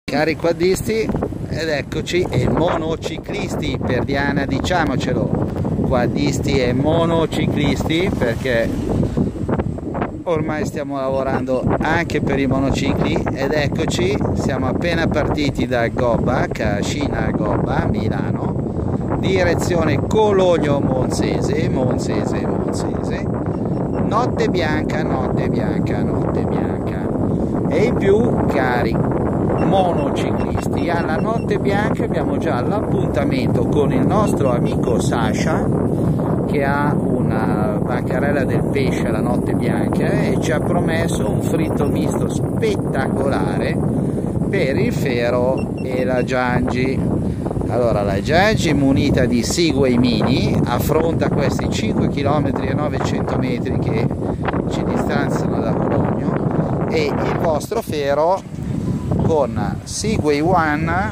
Cari quaddisti, ed eccoci, e monociclisti per Diana, diciamocelo, quaddisti e monociclisti, perché ormai stiamo lavorando anche per i monocicli. Ed eccoci, siamo appena partiti da Gobba, Cascina Gobba, Milano, direzione Cologno Monzese, notte bianca, e in più, cari monociclisti, alla notte bianca abbiamo già l'appuntamento con il nostro amico Sasha, che ha una bancarella del pesce alla notte bianca e ci ha promesso un fritto misto spettacolare per il Fero e la Giangi. Allora, la Giangi, munita di Segway Mini, affronta questi 5 km e 900 metri che ci distanziano da Cologno, e il vostro Fero con Segway One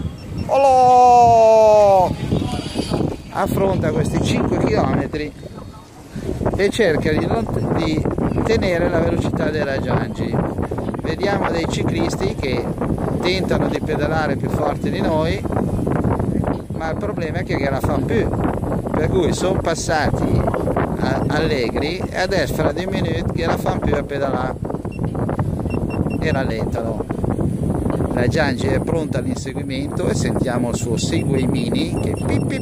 affronta questi 5 km e cerca di tenere la velocità della Giangi. Vediamo dei ciclisti che tentano di pedalare più forte di noi, ma il problema è che la fanno più, per cui sono passati allegri e adesso fra dei minuti che la fanno più a pedalare e rallentano. La Giangi è pronta all'inseguimento e sentiamo il suo Segway Mini che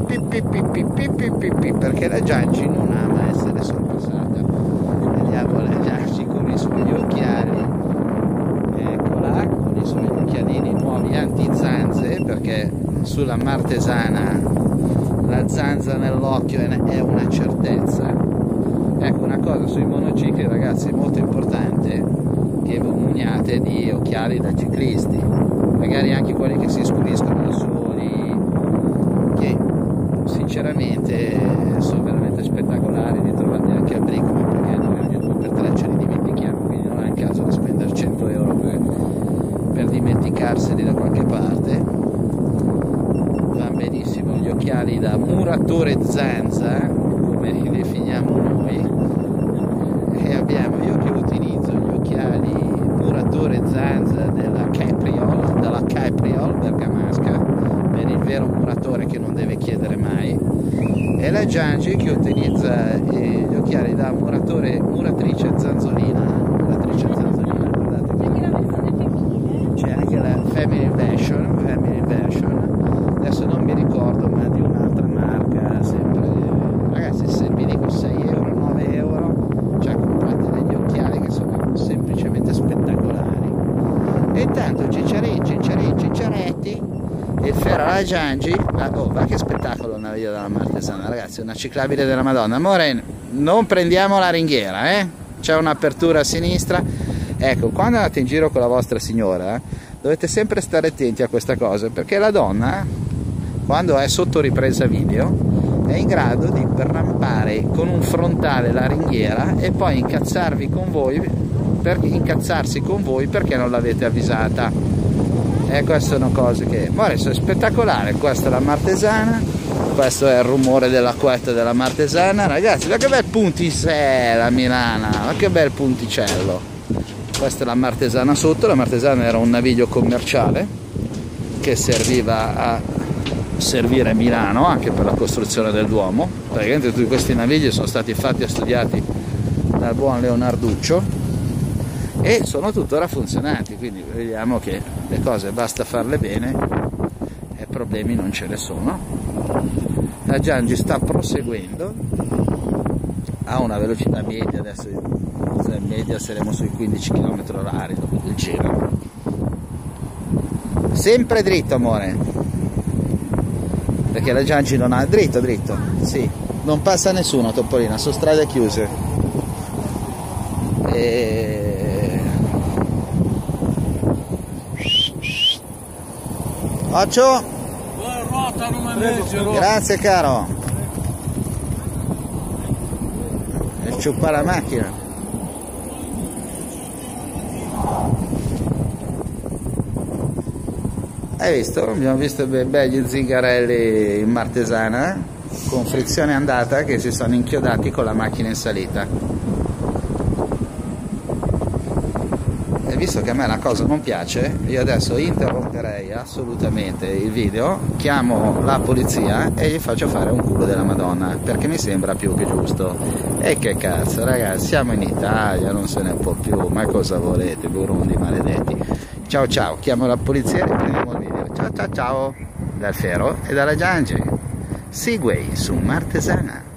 perché la Giangi non ama essere sorpassata. Vediamo la Giangi con i suoi occhiali, eccola, con i suoi occhialini nuovi anti-zanze, perché sulla Martesana la zanza nell'occhio è una certezza. Ecco, una cosa sui monocicli, ragazzi, molto importante, che muniate di occhiali da ciclisti, magari anche quelli che si scudiscono da soli, che sinceramente sono veramente spettacolari, li trovate anche a Brickman, perché noi ogni 2x3 ce li dimentichiamo, quindi non è il caso di spendere 100 euro per dimenticarseli da qualche parte. Va benissimo gli occhiali da muratore zanza, come li definiamo noi, e abbiamo, io che utilizzo gli occhiali muratore zanza della Capriol bergamasca, per il vero muratore che non deve chiedere mai, e la Giangi che utilizza gli occhiali da muratrice zanzolina, guardate, c'è anche la family version, adesso non mi ricordo, ma di un'altra marca, sempre, ragazzi, se vi dico 6 euro, 9 euro, cioè comprate degli occhiali che sono semplicemente spettacolari. E intanto cicciaretti, il Fero alla Giangi, va che spettacolo una via della Martesana, ragazzi, una ciclabile della Madonna. Amore, non prendiamo la ringhiera, c'è un'apertura a sinistra. Ecco, quando andate in giro con la vostra signora dovete sempre stare attenti a questa cosa, perché la donna, quando è sotto ripresa video, è in grado di rampare con un frontale la ringhiera e poi incazzarsi con voi perché non l'avete avvisata. E queste sono cose che, sono spettacolari. Questa è la Martesana, questo è il rumore dell'acquetta della Martesana, ragazzi, ma che bel punticello Milana, ma che bel punticello. Questa è la Martesana sotto. La Martesana era un naviglio commerciale che serviva a servire Milano anche per la costruzione del Duomo. Praticamente tutti questi navigli sono stati fatti e studiati dal buon Leonarduccio e sono tuttora funzionanti, quindi vediamo che le cose basta farle bene e problemi non ce ne sono. La Giangi sta proseguendo a una velocità media, adesso in media saremo sui 15 km/h dopo il giro. Sempre dritto, amore, perché la Giangi non ha dritto, sì, non passa nessuno, Topolina, sono strade chiuse. Occhio, grazie caro, e ciuppa la macchina. Hai visto? Abbiamo visto begli zingarelli in Martesana con frizione andata che si sono inchiodati con la macchina in salita. E visto che a me la cosa non piace, io adesso interrompo rimetterei assolutamente il video, chiamo la polizia e gli faccio fare un culo della Madonna, perché mi sembra più che giusto. E che cazzo, ragazzi, siamo in Italia, non se ne può più, ma cosa volete, Burundi maledetti. Ciao ciao, chiamo la polizia e riprendiamo il video. Ciao ciao ciao, dal Fero e dalla Giangi. Segway su Martesana.